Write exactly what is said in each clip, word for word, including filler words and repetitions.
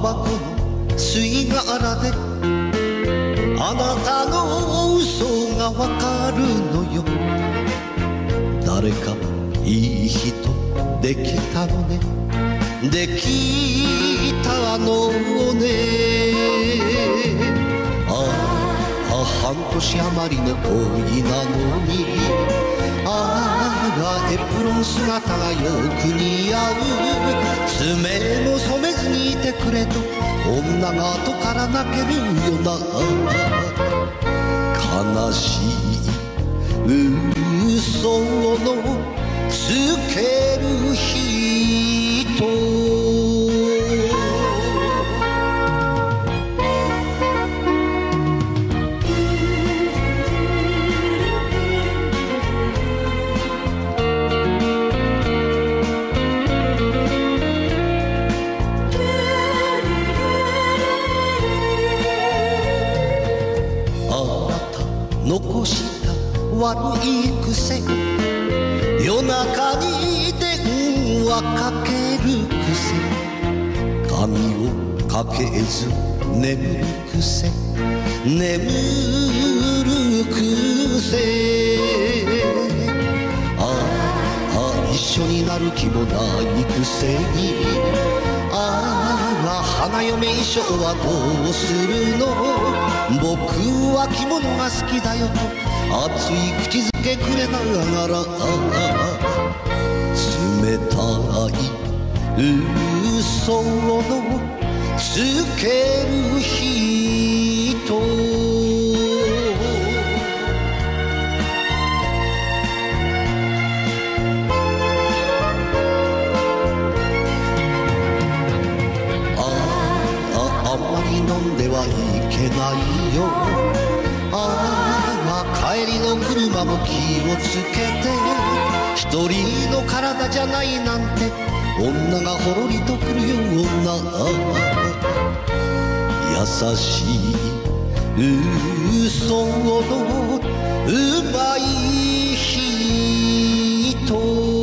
バコの吸い殻であなたの嘘がわかるのよ。誰かいい人できたのね、できたのね。ああ半年余りの恋なのに、ああエプロン姿がよく似合う。爪も染めずにいてくれと女が後から泣けるよな。悲しい嘘のつける人。残した悪い癖、夜中に電話かける癖、髪をかけず眠る癖、眠る癖。ああ一緒になる気もないくせに、ああ花嫁衣装はどうするの。僕は着物が好きだよと熱い口づけくれながら、冷たい嘘のつける人。あまり飲んではいけないよ。ああ帰りの車も気をつけて、一人の体じゃないなんて女がほろりとくるような優しい嘘のうまい人。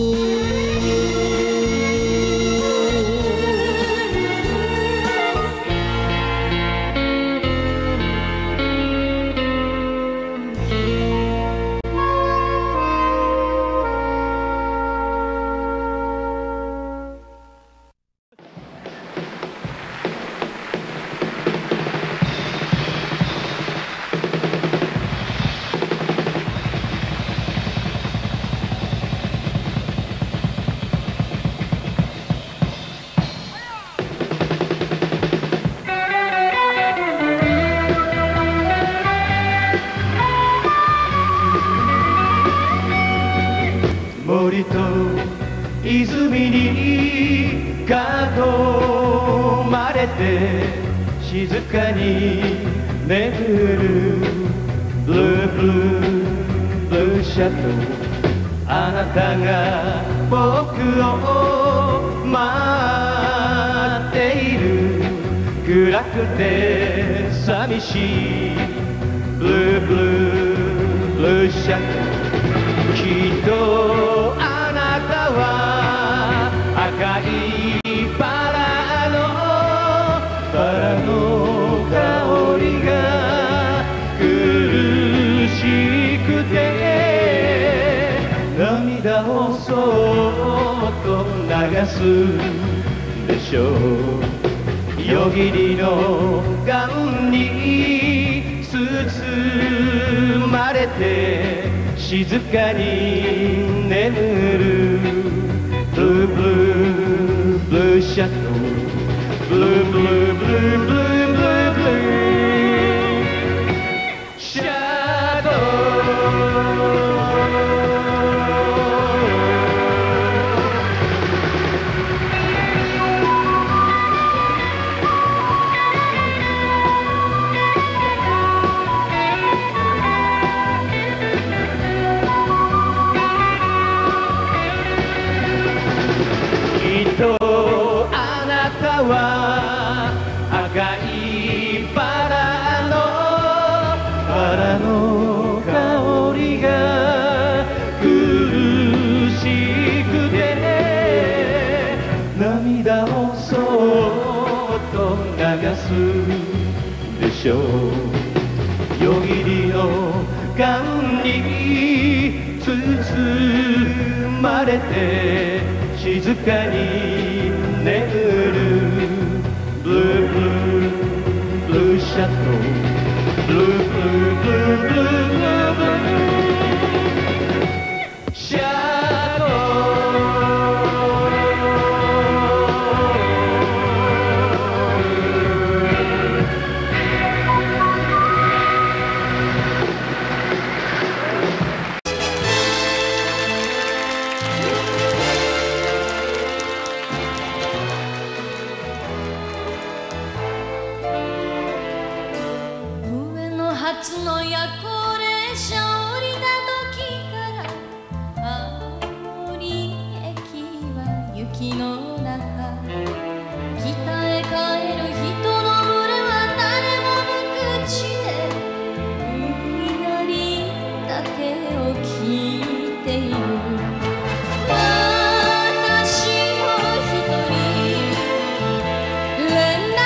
森と泉に囲まれて静かに眠るブルーブルーブルーシャドウ。あなたが僕を待っている。暗くて寂しいブルーブルーブルーシャドウ。きっとあなたは赤いバラのバラの香りが苦しくて涙をそっと流すでしょう。夜霧のガウンに包まれて静かに眠るブルーブルーブルーシャドウ。ブルーブルーブルーブルーブルーブルーシャドウ。あなたは赤いしょう。夜霧の間に包まれて静かに眠るブルーブルーブルーシャドウブルーブルーブルーブルーブルーブルーシャドウ初の夜行列車降りた時から青森駅は雪の中、北へ帰る人の群れは誰も無口で海鳴りだけを聞いている。私も一人連絡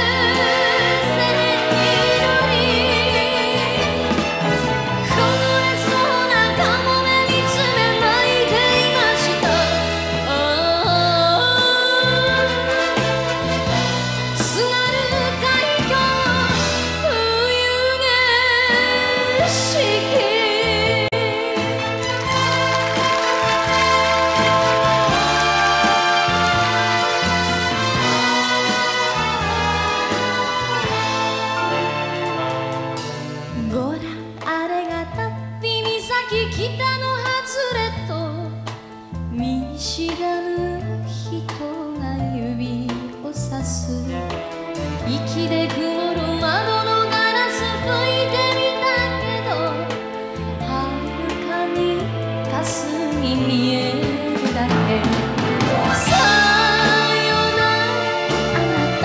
北の外れと見知らぬ人が指をさす。息で曇る窓のガラス拭いてみたけど、はるかに霞に見えるだけ。さよならあなた、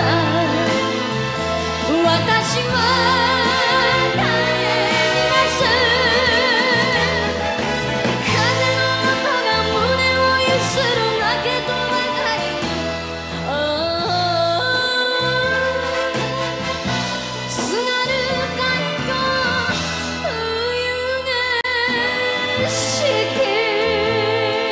私は「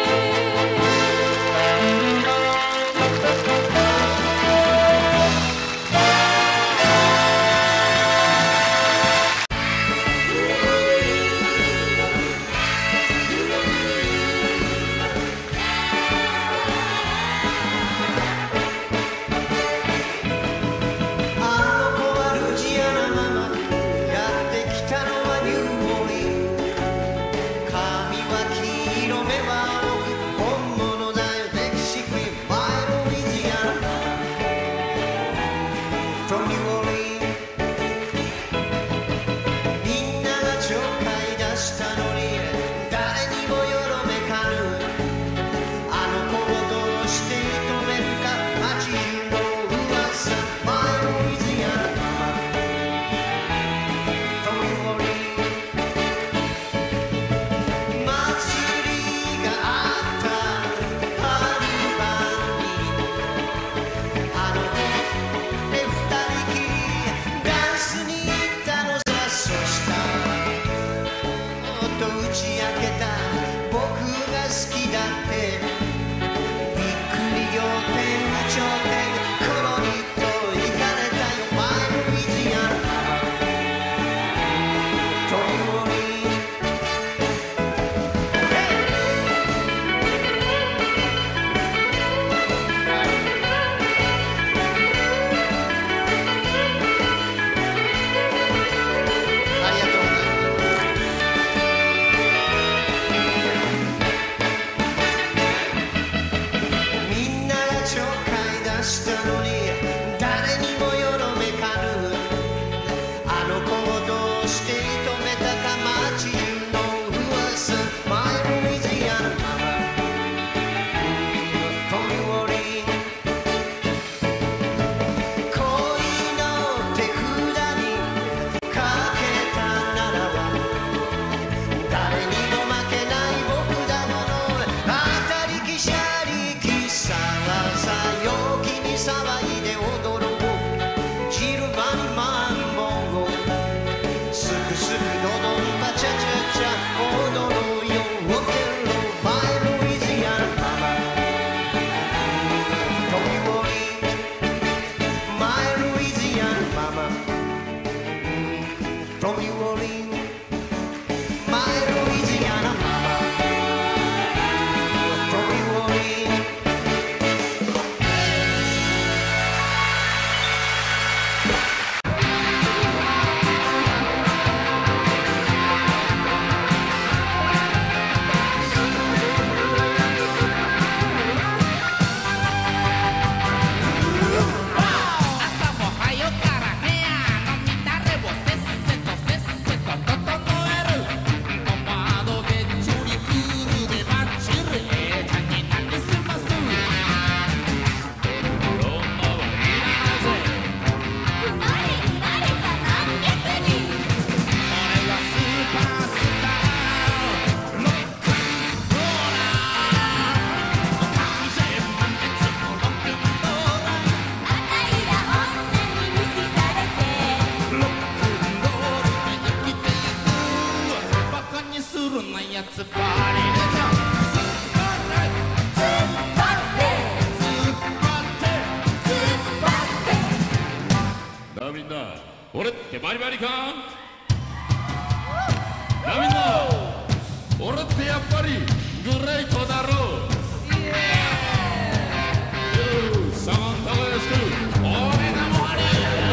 んな俺ってバリバリかなみんな俺ってやっぱりグレートだろうサマンタワースク俺がもあり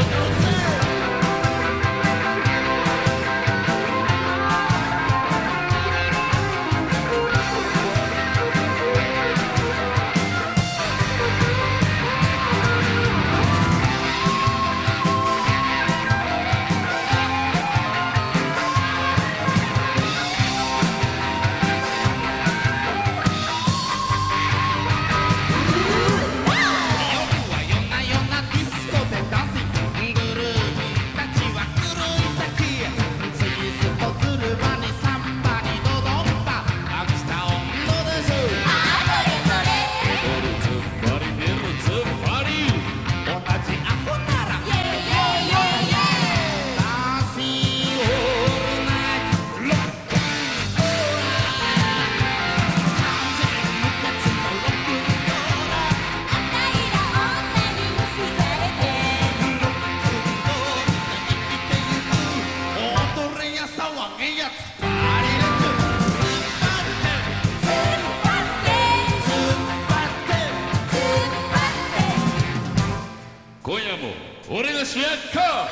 今夜も俺が主役か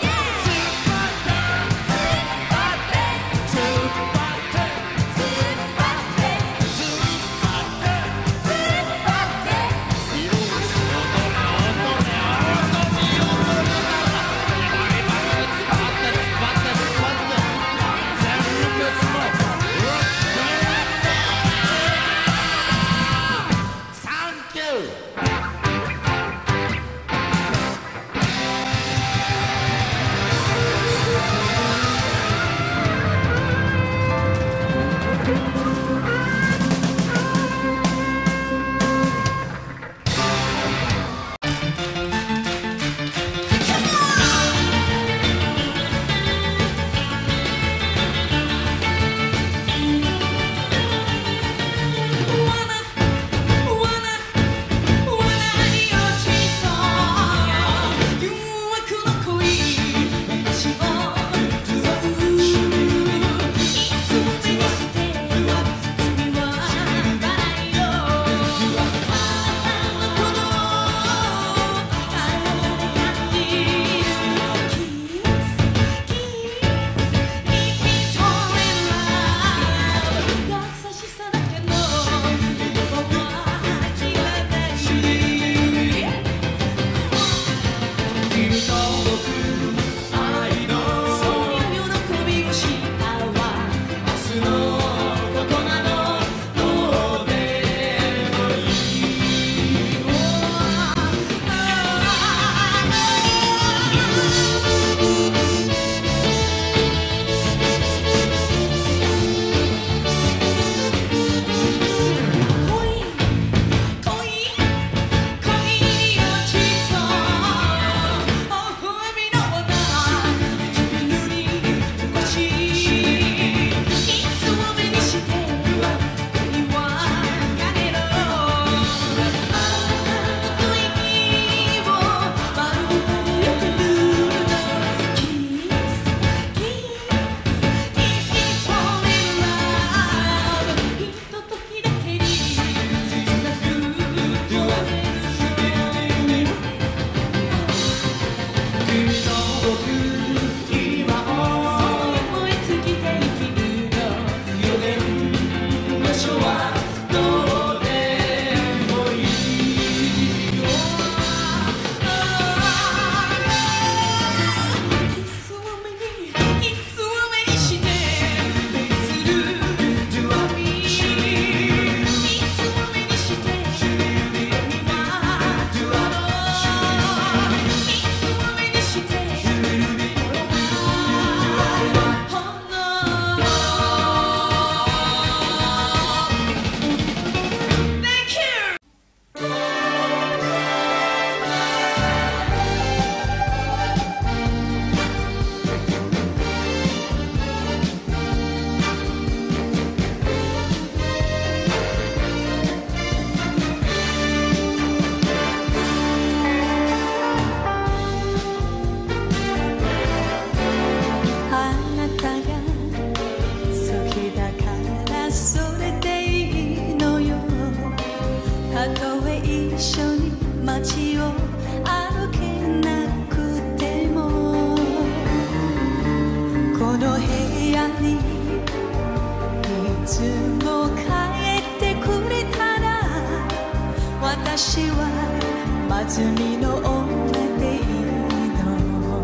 私は松見の女でいいの。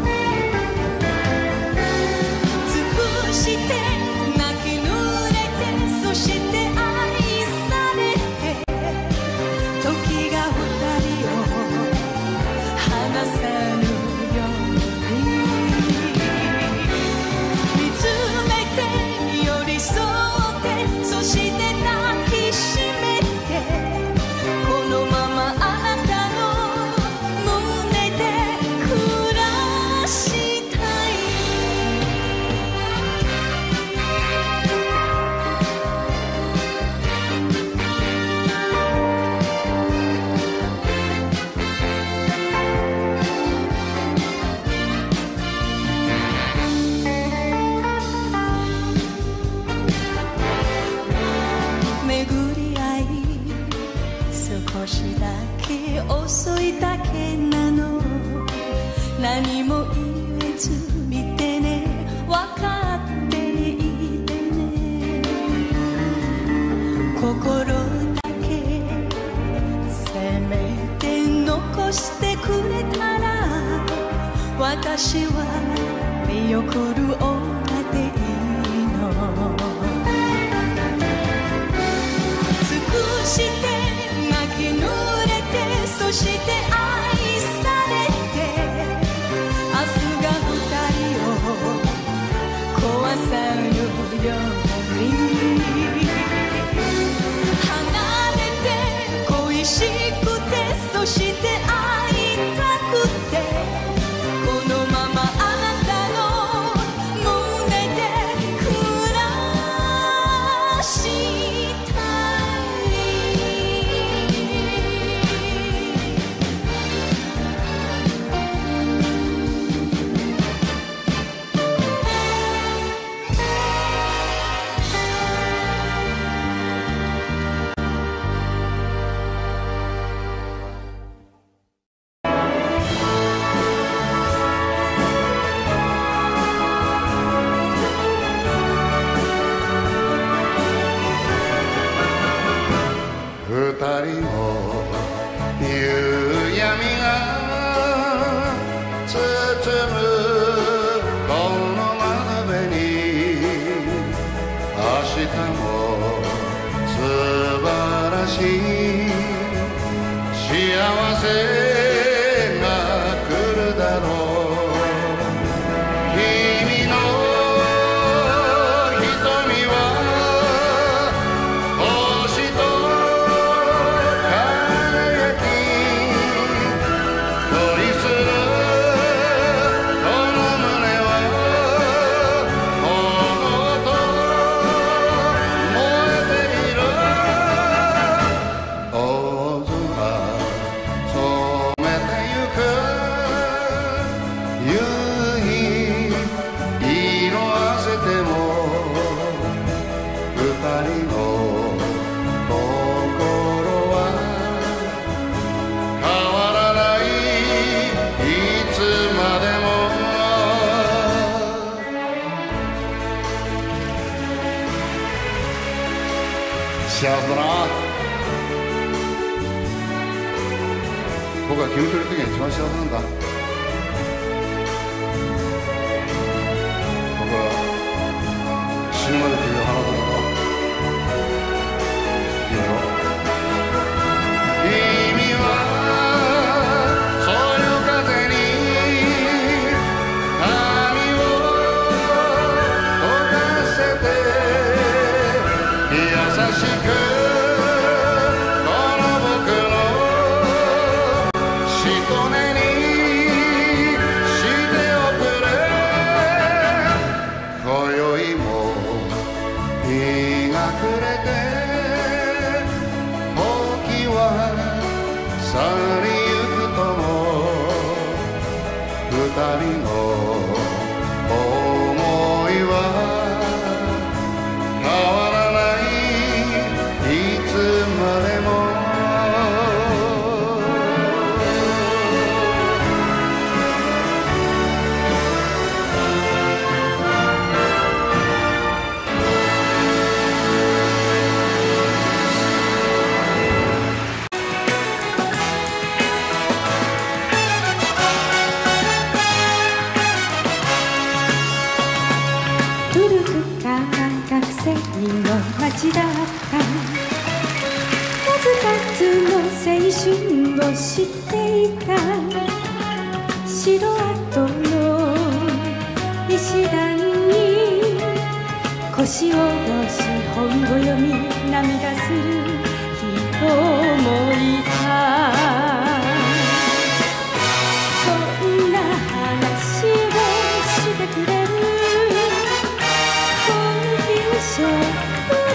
尽くして泣き濡れて、そして愛されて、時が二人を離さぬように見つめて寄り添って、そして抱きしめて、このままあなたの胸で暮らしたい。巡り合い少しだけ遅いだけなの。何も言えず見てね、分かっていてね。心だけせめて残してくれたら、私は見送る女でいいの。尽くして泣き濡れて、そして愛されて、明日が二人を壊さぬように離れて恋しくて、そして会いたくて、このままあなたの胸で暮らした二人の夕闇が包むこの窓辺に、明日も素晴らしい幸せが来るだろう。君の瞳は星と輝き、恋するこの胸は炎と燃えている。大空染めてゆく夕日色あせても、二人の心は変わらない、いつまでも。幸せだな。僕は君といる時が一番幸せなんだ。僕は死ぬまで君を離さないぞ。いいよ。君はそよ風に髪を溶かせて、優しくこの僕のしとねにしておくれ。今宵も日が暮れて、時は去りゆくとも、二人の想いは変わらない、いつまでも。 数々の青春を知っていた城跡の石段に腰を下ろし本を読み涙する人もいた。そんな話をしてくれるコンビニショップの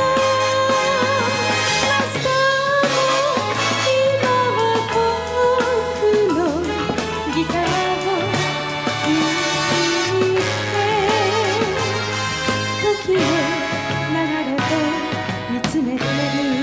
マスターも今は僕のギターを弾いて時を流れを見つめてる。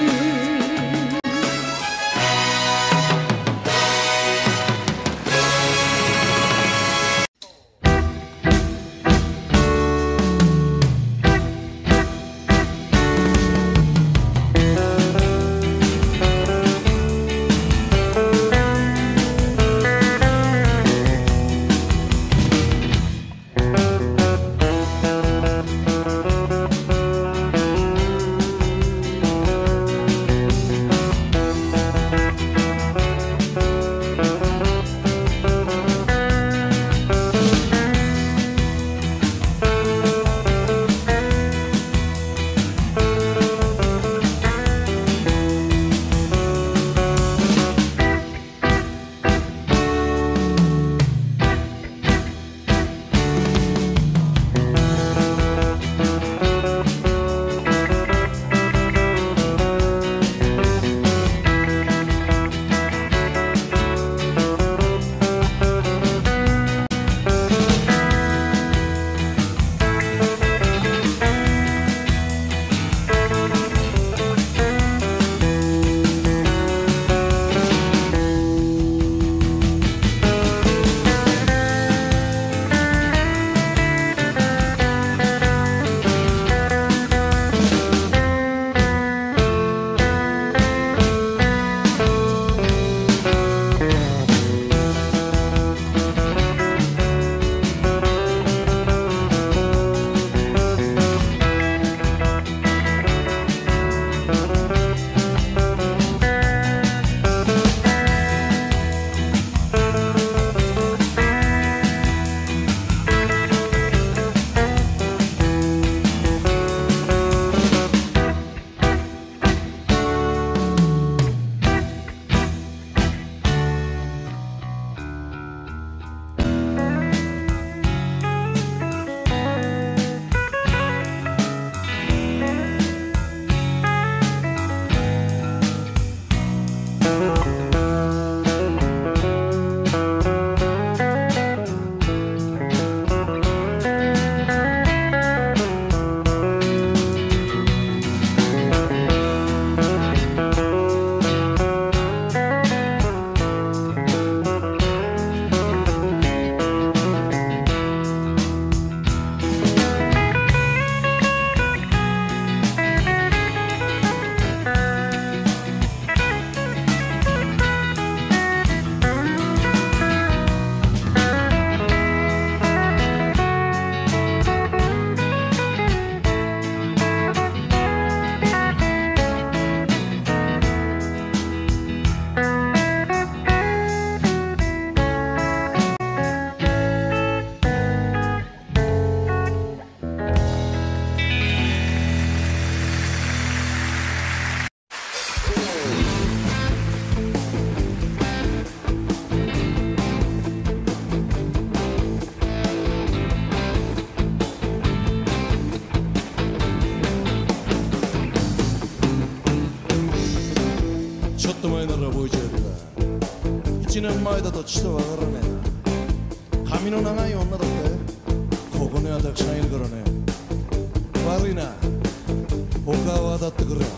いちねんまえだとちとわからねえな。髪の長い女だってここにはたくさんいるからね。悪いな、他は当たってくれよ。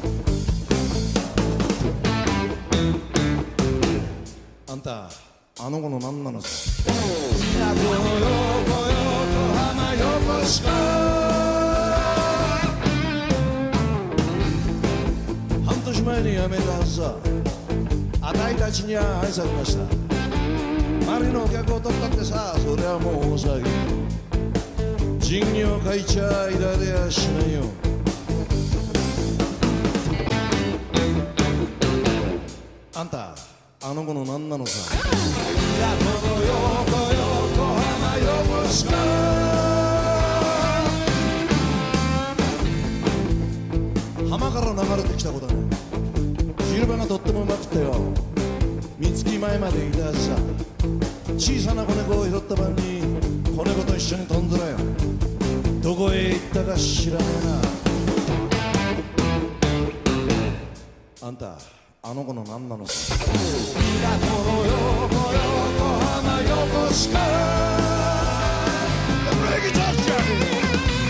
あんたあの子の何なのさ。やこよこよこ浜横須賀、半年前に辞めたはずさ。あたいたちには愛されました。周りのお客を取ったってさ、それはもう大騒ぎ。仁義を書いちゃいられやしないよ。 子の何なのさ。港の横横浜横須賀。浜から流れてきた子だね。汁場がとってもうまくてよ、三月前までいたはずさ。小さな子猫を拾った晩に子猫と一緒に飛んだらよ、どこへ行ったか知らねえな。あんたあの子の何なのさ。港の横横浜横須賀。ブレーキタッチャー。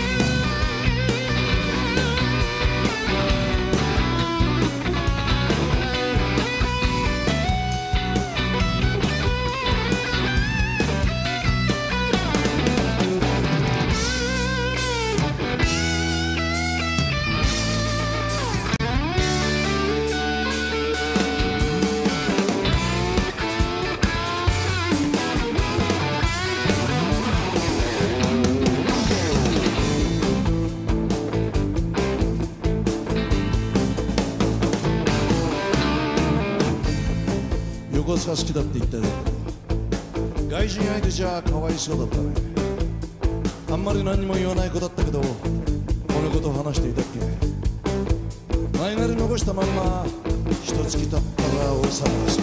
横須賀好きだって言ったけど、外人相手じゃかわいそうだったね。あんまり何も言わない子だったけど、この子と話していたっけ。前なり残したまんま一月経ったら大騒ぎさ。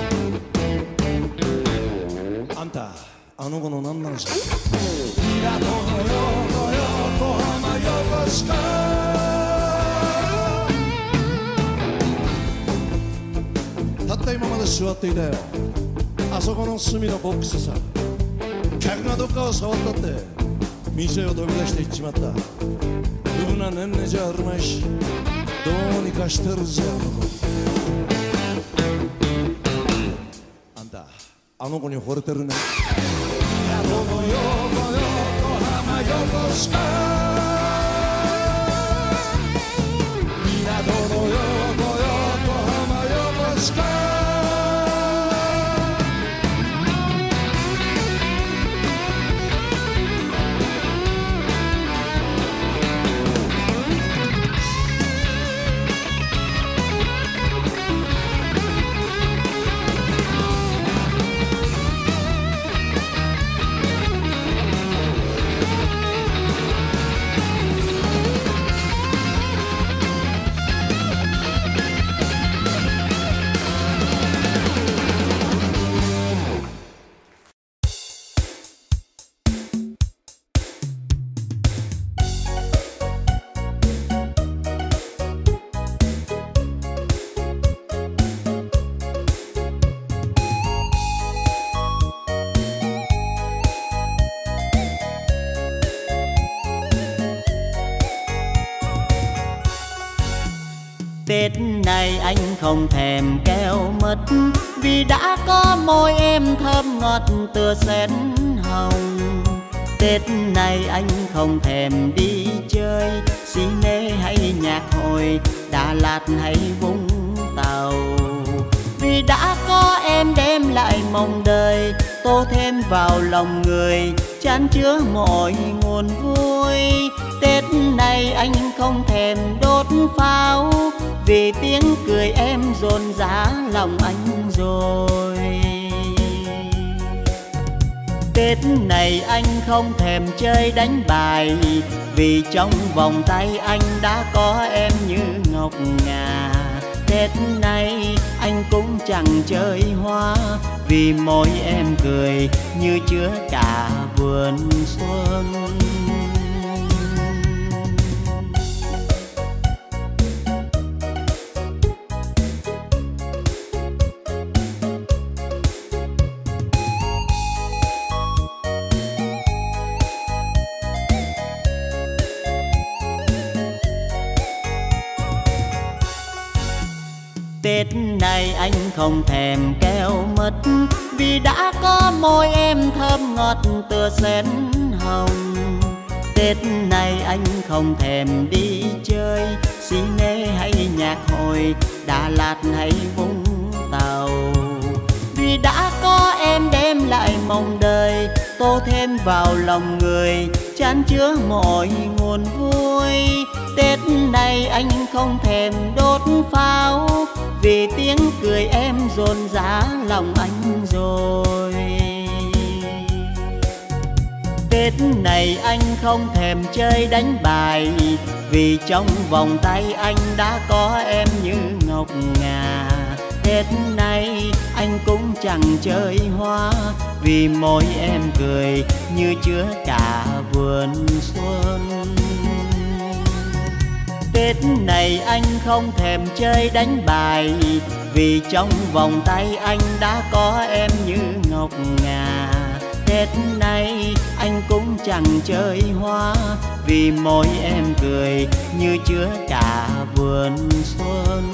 あんたあの子の何なのさ。港の横横浜横須賀。たった今まで座っていたよ、あそこの隅のボックスさ。客がどっかを触ったって店を飛び出していっちまった。うぶなねんねじゃあるまいし、どうにかしてるぜあの子。あんたあの子に惚れてるね。港の横横浜横須賀。港の横横浜横須賀。 Tết này anh không thèm keo mật, vì đã có môi em thơm ngọt tựa sen hồng. Tết này anh không thèm đi chơi xí nê hay nhạc hội, Đà Lạt hay Vũng Tàu, vì đã có em đem lại mong đời, tô thêm vào lòng người chan chứa mọi nguồn vui. Tết này anh không thèm đốt pháo, vì tiếng cười em dồn dã lòng anh rồi. Tết này anh không thèm chơi đánh bài, vì trong vòng tay anh đã có em như ngọc ngà. Tết này anh cũng chẳng chơi hoa, vì môi em cười như chứa cả vườn xuân. Tết này anh không thèm keo mật, vì đã có môi em thơm ngọt tựa sen hồng. Tết này anh không thèm đi chơi xí nê hay nhạc hội, Đà Lạt hay Vũng Tàu, vì đã có em đem lại mong đời, tô thêm vào lòng người chan chứa mọi nguồn vui. Tết này anh không thèm đốt pháo, vì tiếng cười em dồn dã lòng anh rồi. Tết này anh không thèm chơi đánh bài, vì trong vòng tay anh đã có em như ngọc ngà. Tết này anh cũng chẳng chơi hoa, vì môi em cười như chứa cả vườn xuân. Tết này anh không thèm chơi đánh bài, vì trong vòng tay anh đã có em như ngọc ngà. Tết này anh cũng chẳng chơi hoa, vì môi em cười như chứa cả vườn xuân.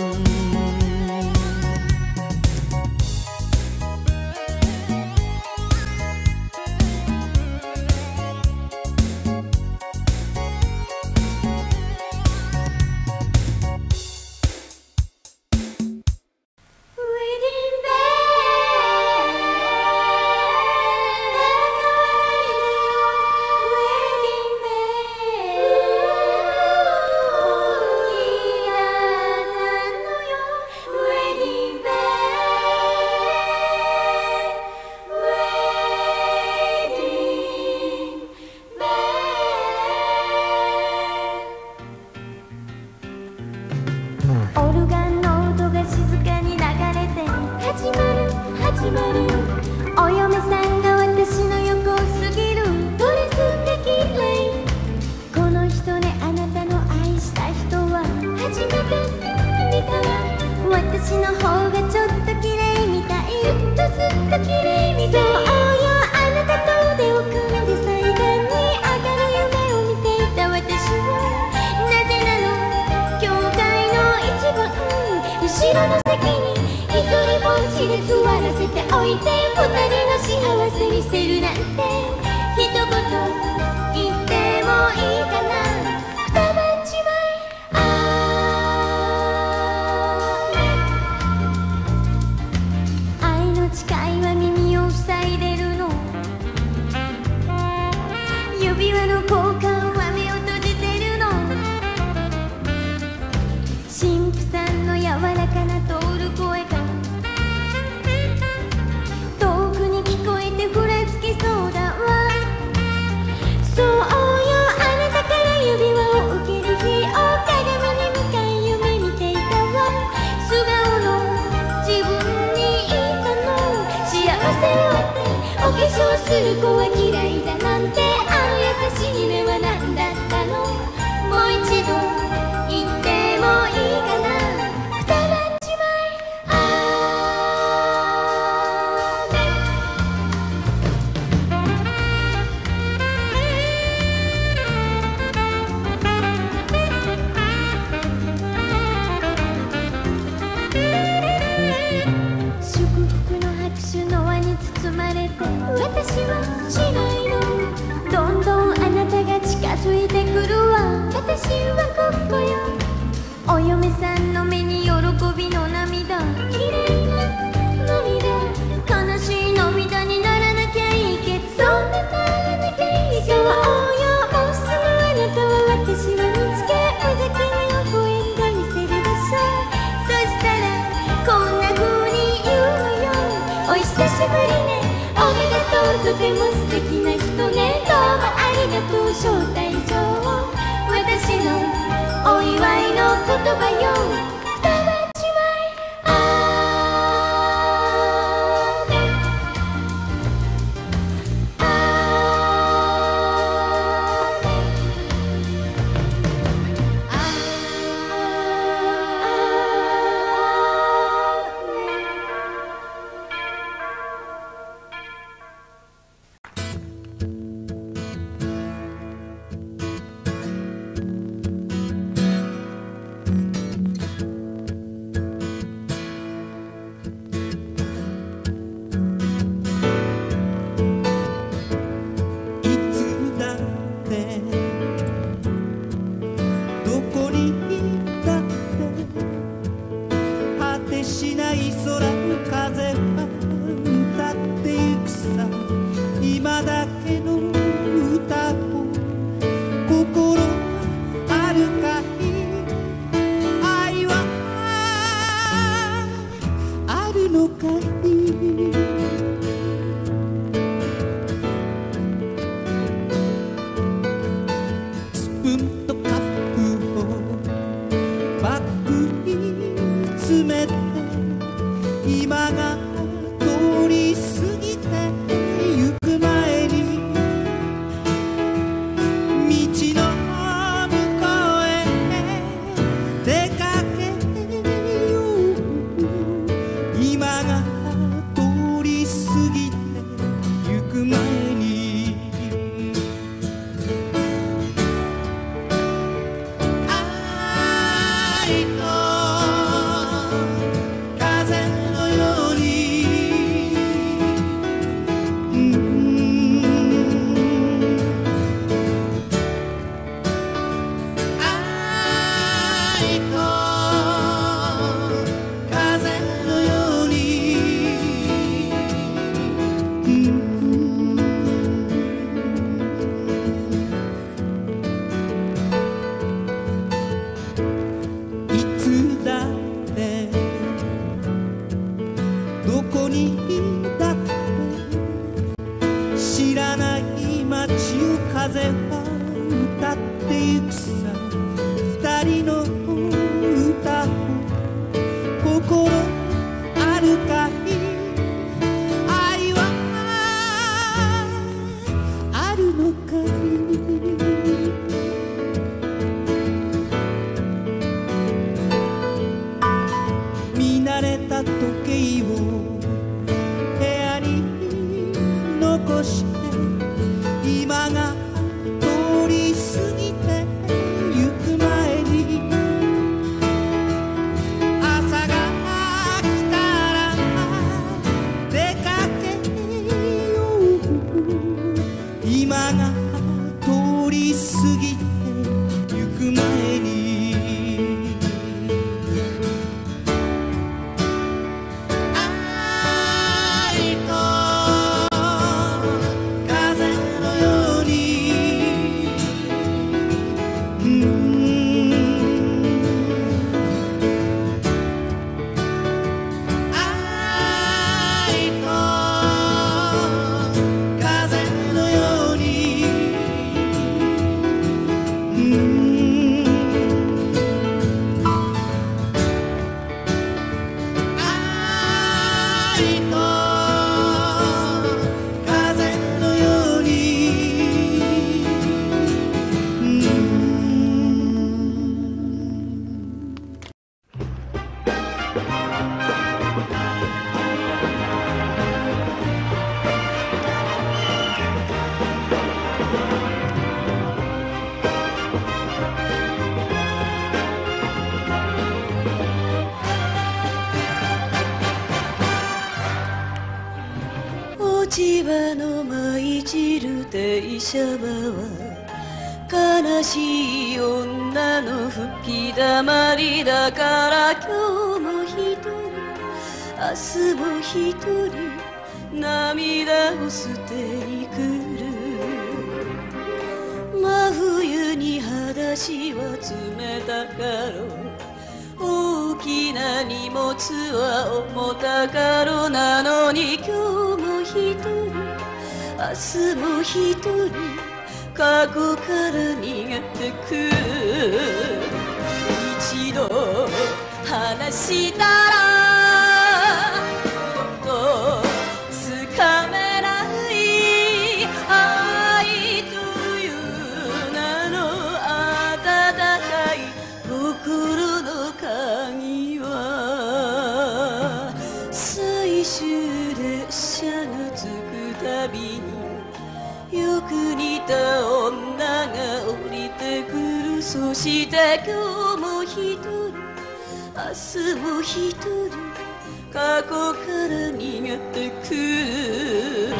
つめて今が通り過ぎてゆく前に道の向こうへ出かけよう今が通り過ぎてゆく前に愛と風のように愛と風のようにいつだってどこにだって知らない街を風は歌ってゆくさ二人の歌を心あるかい愛はあるのかい見慣れた時計を部屋に残して今が通り過ぎてゆく前に朝が来たら出かけよう今が通り過ぎてゆく前に愛と風のように愛と風のように愛と風のように落ち葉の舞い散る電車場は悲しい女の吹きだまりだから今日も一人明日も一人涙を捨てに来る真冬に裸足は冷たかろう大きな荷物は重たかろうなのに今日も一人明日も一人過去から逃げてく一度話したらもっとつかめない愛という名の温かい心の鍵は最終列車が着くたびによく似た女が降りてくるそして今日も一人明日も一人過去から逃げてく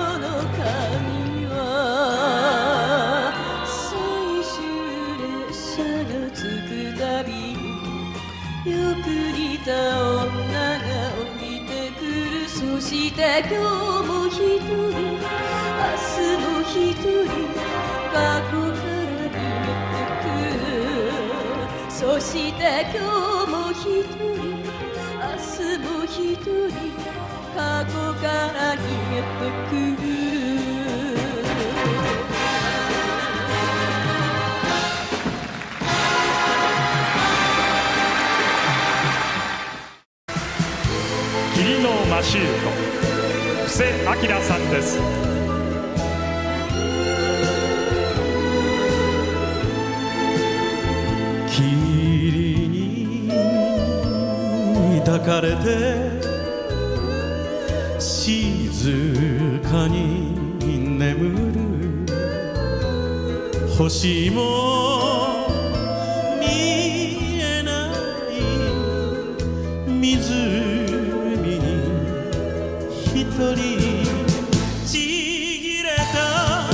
列車そして今日も一人明日も一人過去から逃げてくる霧のマシュート、布施明さんです。 霧に抱かれて静かに眠る星も見えない湖一人ちぎれた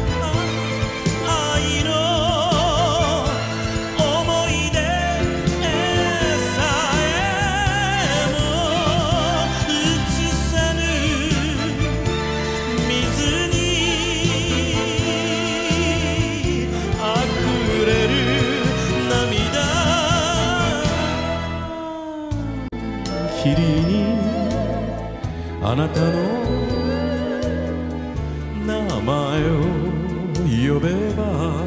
愛の思い出さえも映さぬ水に溢れる涙霧にあなたの名前を呼べば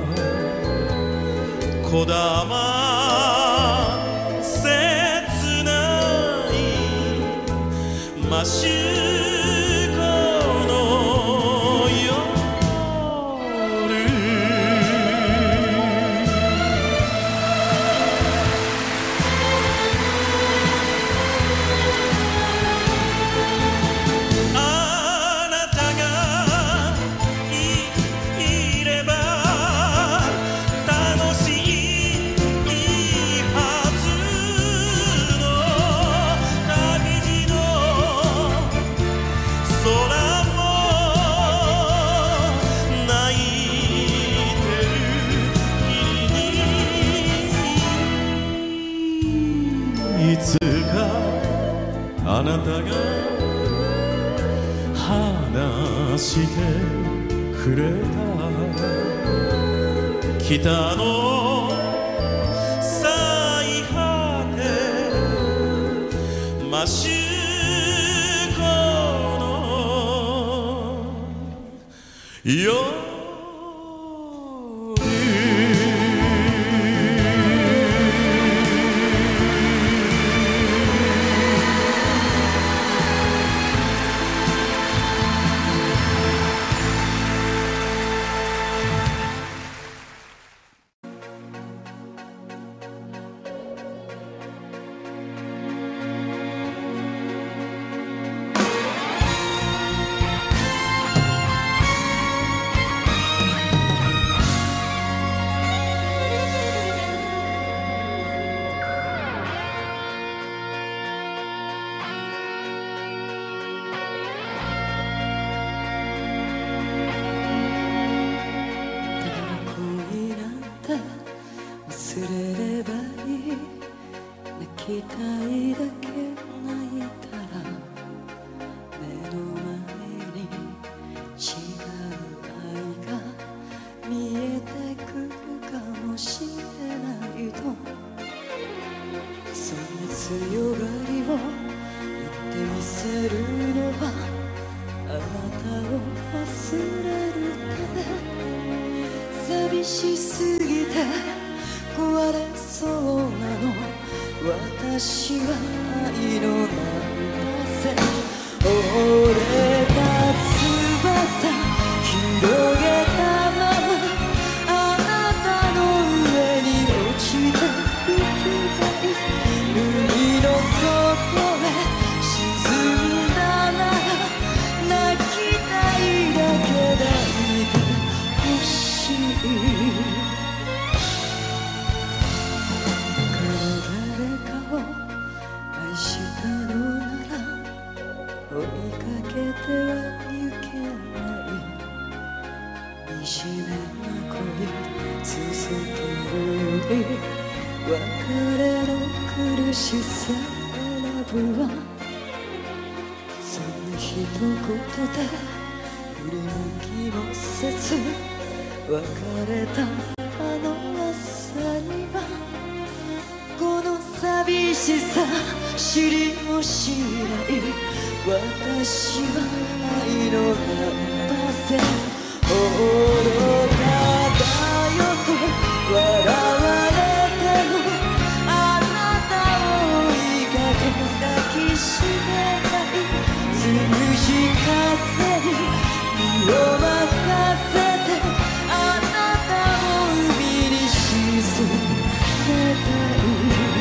こだま切ないマシュコの夜いつかあなたが話してくれた北の最果てマシュコの夜忘れればいい泣きたいだけ泣いたら目の前に違う愛が見えてくるかもしれないとそんな強がりを言ってみせるのはあなたを忘れるため寂しすぎて壊れそうなの私は愛のなんせ折れた翼広げたままあなたの上に落ちてゆきたい海の底へ沈んだなら泣きたいだけ抱いてほしい追いかけてはゆけない惨めな恋続けるより別れの苦しさ選ぶわそんな一言で振り向きもせず別れたあの朝には寂しさ知りもしない私は愛の難破線愚かだよと笑われてもあなたを追いかけ抱きしめないつむじ風に身を任せてあなたを海に沈めたい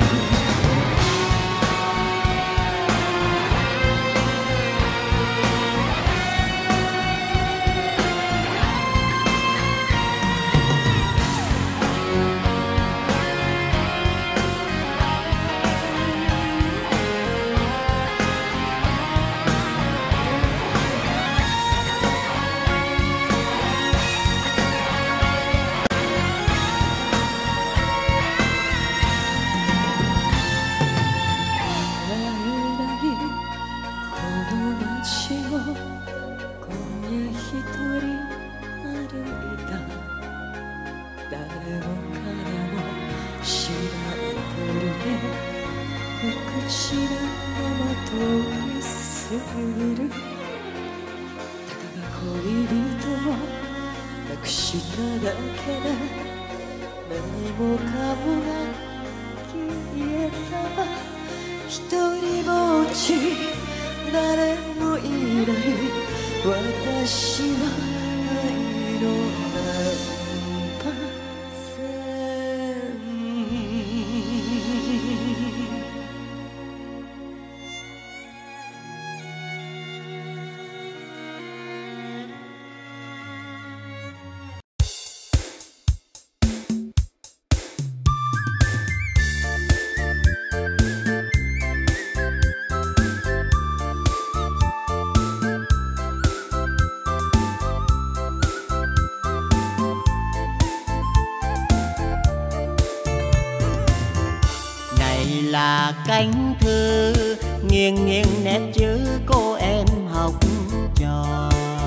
là cánh thư nghiêng nghiêng nét chữ cô em học trò.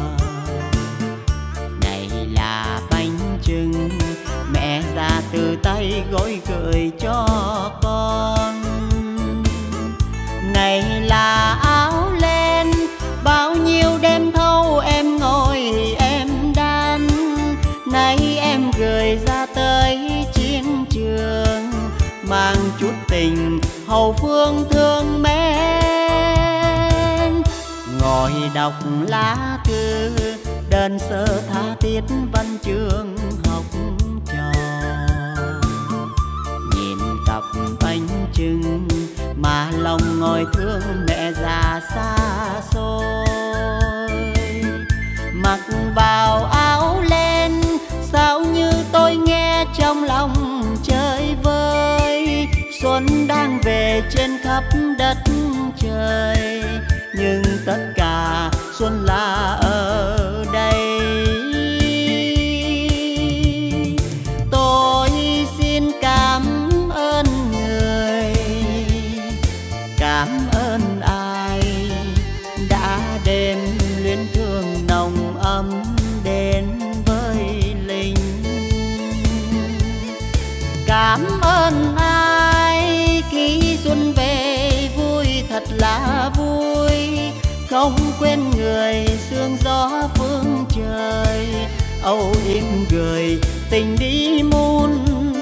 Này là bánh chưng mẹ ra từ tay gói gửi cho con. Này là áo len bao nhiêu đêm thâu em ngồi em đan. Nay em gửi ra tới chiến trường mang chút tình hậu phương thương mến. Ngồi đọc lá thư đơn sơ tha thiết văn chương học trò. Nhìn cặp bánh chưng mà lòng ngồi thương mẹ già xa xôi. Mặc vào áo len sao như tôi nghe trong lòng chơi vơi. Xuân đang về trên khắp đất trời, nhưng tất cả xuân là ở đây. Tôi xin cảm ơn người, cảm ơn ai đã đêm luyến thương nồng ấm đến với Linh. Cảm ơn ai khi xuân về vui thật là vui, không quên người sương gió phương trời. Âu yếm người tình đi muôn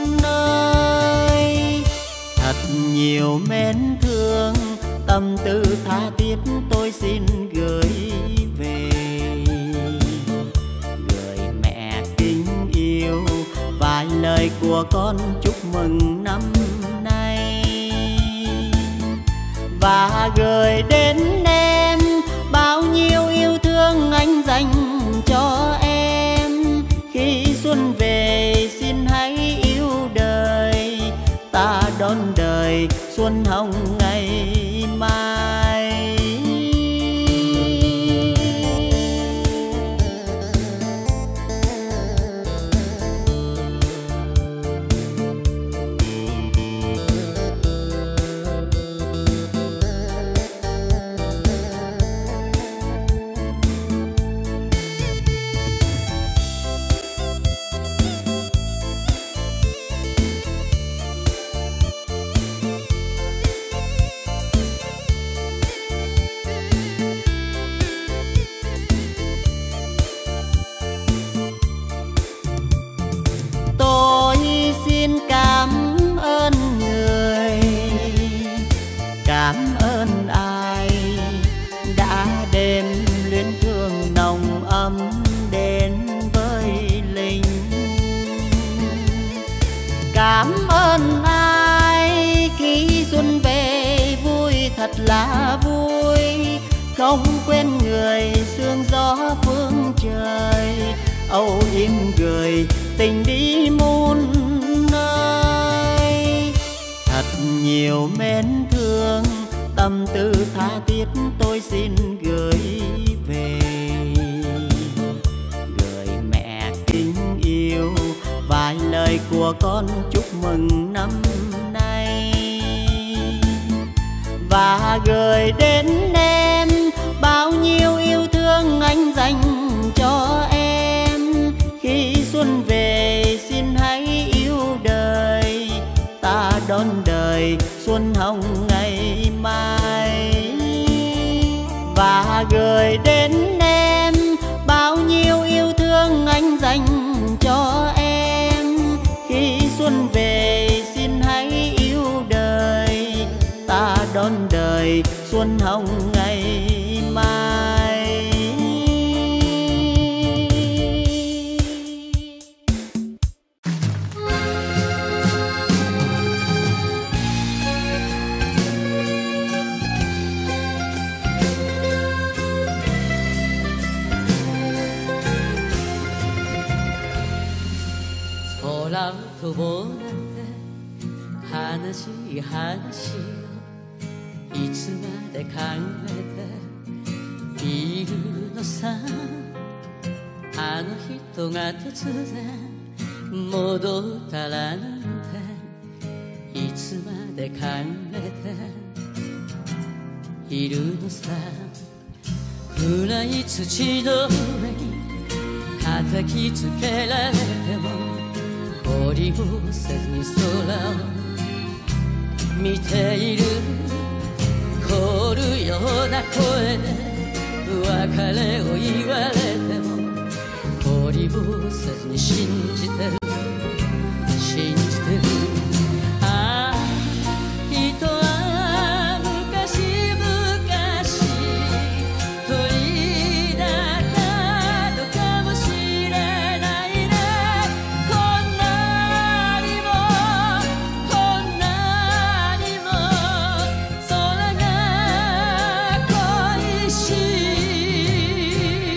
nơi, thật nhiều mến thương tâm tư tha thiết tôi xin gửi về. Người mẹ kính yêu vài lời của con chúc mừng năm nay, và gửi đến em bao nhiêu yêu thương anh dành cho em. Khi xuân về xin hãy yêu đời, ta đón đời xuân hồng ngày mai. hơn ai khi xuân về vui thật là vui, không quên người sương gió phương trời, âu yếm người tình đi muôn nơi. Thật nhiều mến thương tâm tư tha thiết tôi xin gửi về, gửi mẹ kính yêu vài lời của con chúc mừng năm nay, và gửi đến em bao nhiêu yêu thương anh dành cho em. Khi xuân về xin hãy yêu đời, ta đón đời xuân hồng ngày mai. Và gửi đến em bao nhiêu yêu thương anh dành cho em. Khi xuân về xin hãy yêu đời, ta đón đời xuân hồng ngày mai. 空飛ぼうなんて悲しい話をいつまで考えているのさ。あの人が突然戻ったらなんていつまで考えているのさ。暗い土の上に叩きつけられても降りもせずに空を見ている。凍るような声で別れを言われても降りもせずに信じてる信じてる。ああ人は昔々取りだったのかもしれないね。こんなにもこんなにも空が恋しい。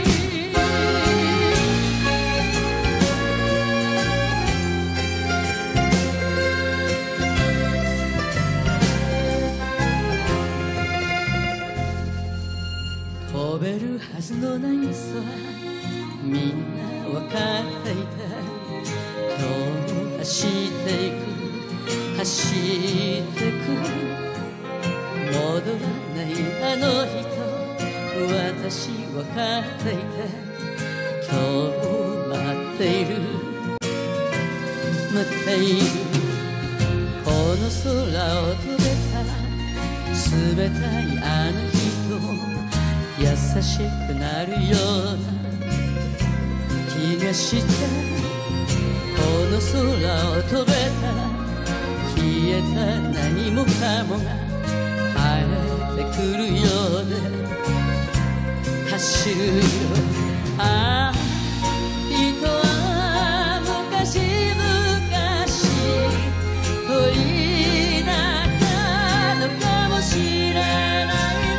飛べるはずのない空みんなわかっていた。今日も走っていく走ってく戻らないあの人私わかっていた。今日も待っている待っている。この空を飛べたら冷たいあの人も優しくなるような気がした。この空を飛べたら消えた何もかもが晴れてくるようで走るよ。ああ人は昔々取りだったのかもしれないね。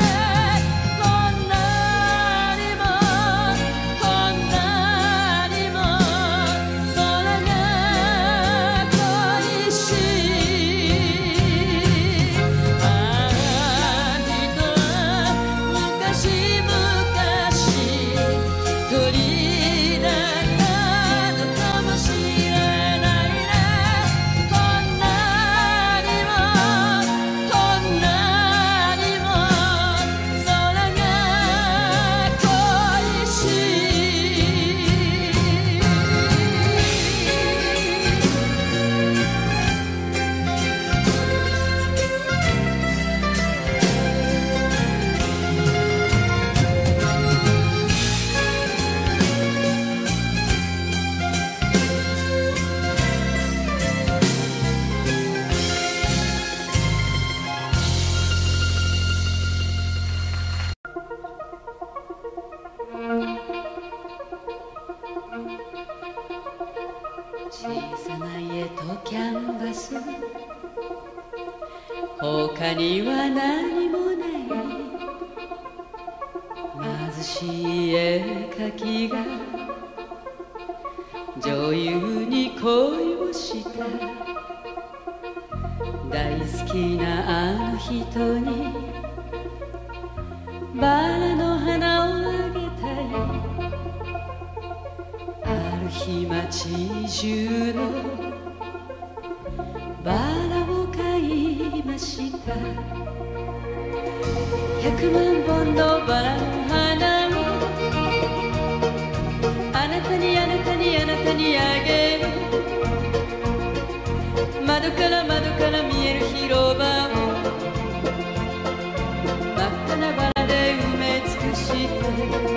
小さな家とキャンバス、他には何もない貧しい絵描きが女優に恋をした。大好きなあの人にバラの花をあげたい。ある日街中のバラを買いました。百万本のバラの花をあなたにあなたにあなたにあげる。窓から窓から見える広場を真っ赤なバラで埋め尽くして。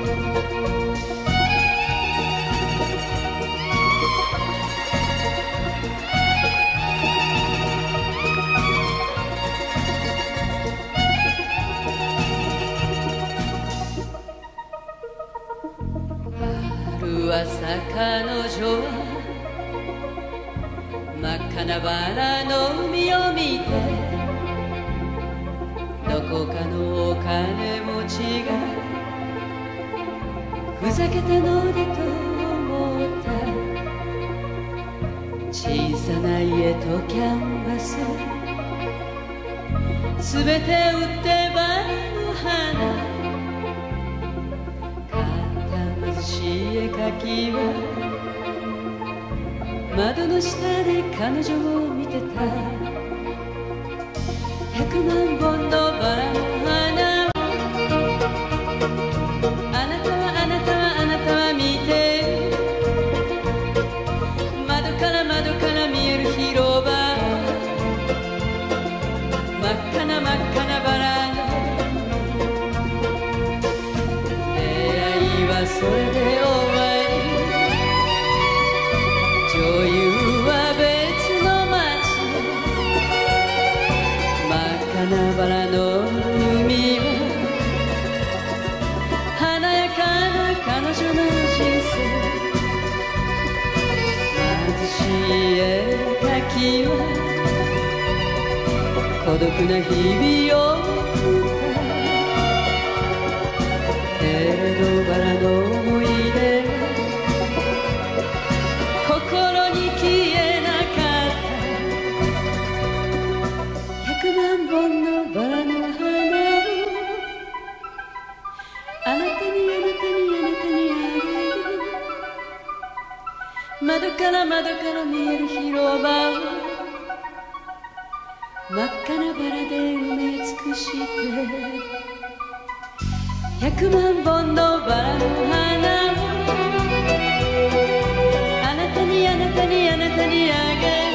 春朝彼女は真っ赤なバラの海を見て、どこかのお金持ちがふざけたのでと思った。小さな家とキャンバス、すべて売ってバラの花買った貧しい絵描きは窓の下で彼女を見てた。百万本のバラの花をあなたはあなたはあなたは見て。窓から窓から見える広場、真っ赤な真っ赤なバラの出会いはそれで終わり。女優は別の街へ、真っ赤なバラの海は華やかな彼女の人生。貧しい絵描きは孤独な日々を送った。けれどバラの思い出は心に消えなかった。百万本のバラの花をあなたにあなたにあなたにあげる。窓から窓から見える広場を真っ赤なバラで埋め尽くして。百万本のバラの花をあなたにあなたにあなたにあげる。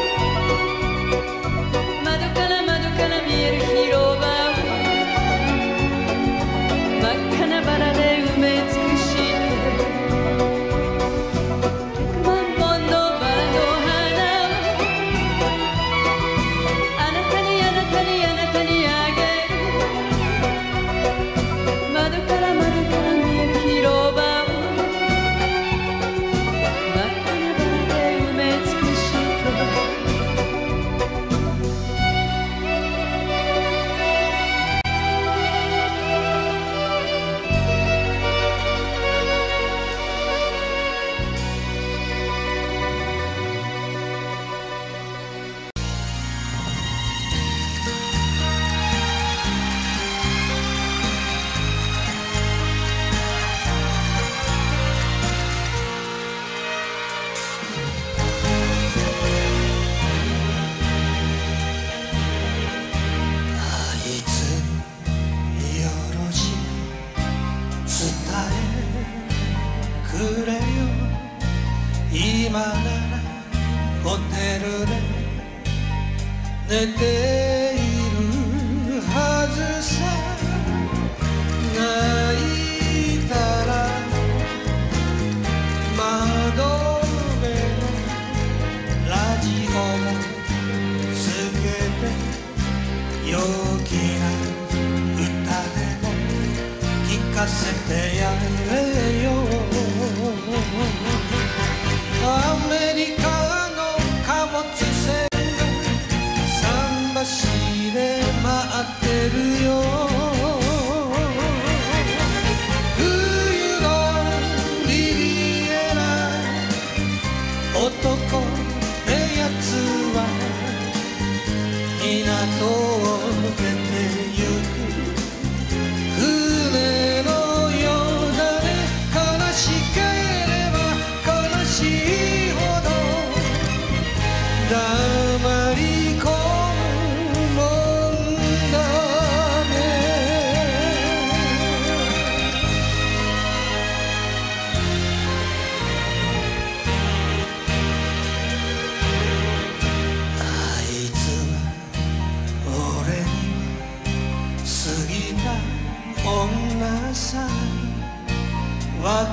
窓から窓から見える広場を真っ赤なバラで埋め尽くして。百万本のバラの花をあなたにあなたにあなたにあげる。窓から窓から見える広場を今ならホテルで寝ているはずさ。泣いたら窓辺のラジオもつけて陽気な歌でも聞かせてやれよ。アメリカ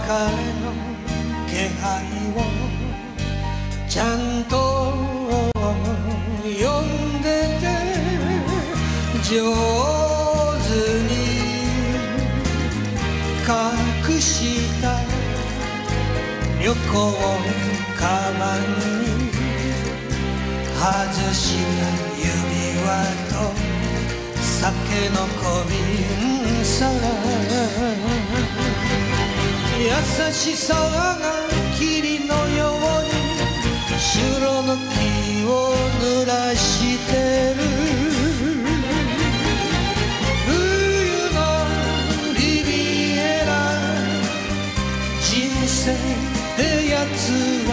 の気配をちゃんと読んでて上手に隠した旅行カバンに外した指輪と酒の小瓶さ優しさが霧のように白の木を濡らしてる冬のリビエラ人生ってやつは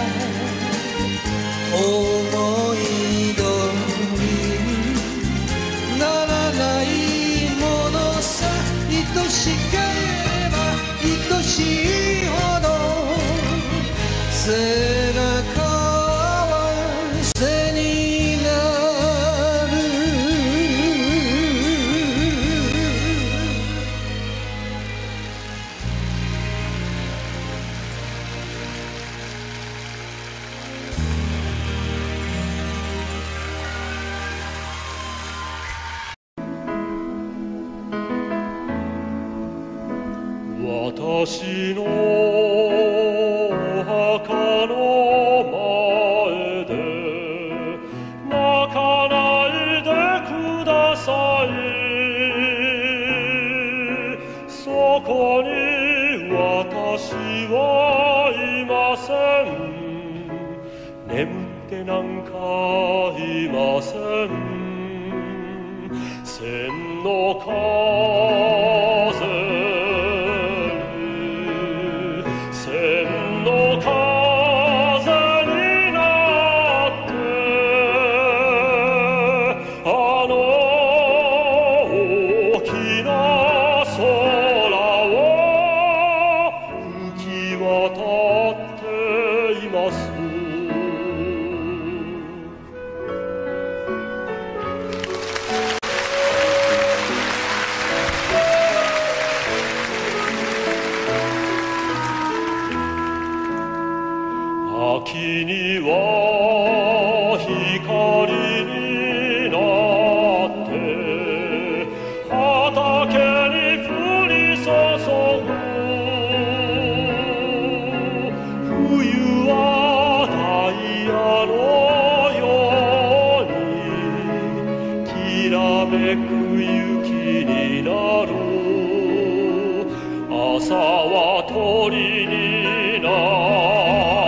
思い通りにならないものさ愛しければ愛しいほど背中は背になる私のお墓の前で泣かないでくださいそこに私はいません眠ってなんかいません千の風秋には光になって畑に降り注ぐ冬はダイヤのようにきらめく雪になる朝は鳥になる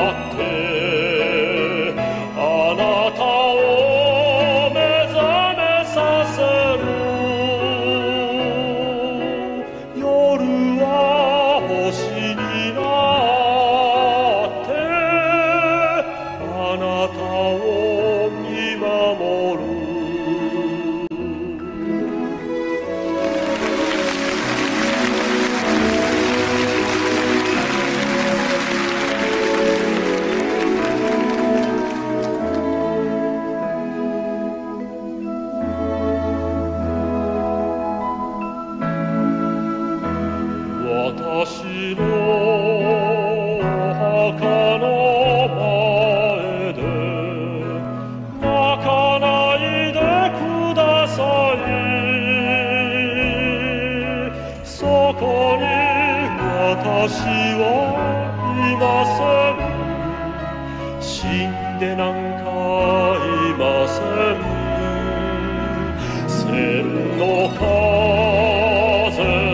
私のお墓の前で泣かないでくださいそこに私はいません死んでなんかいません千の風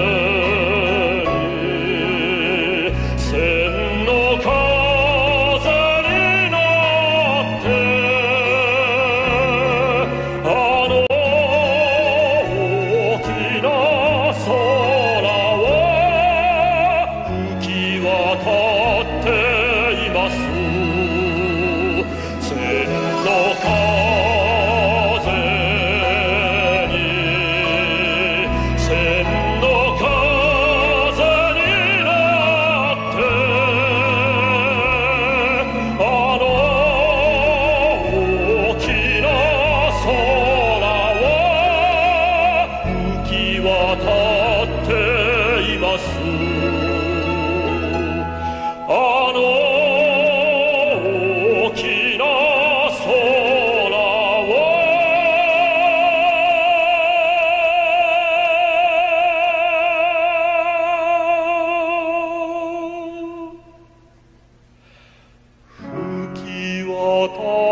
た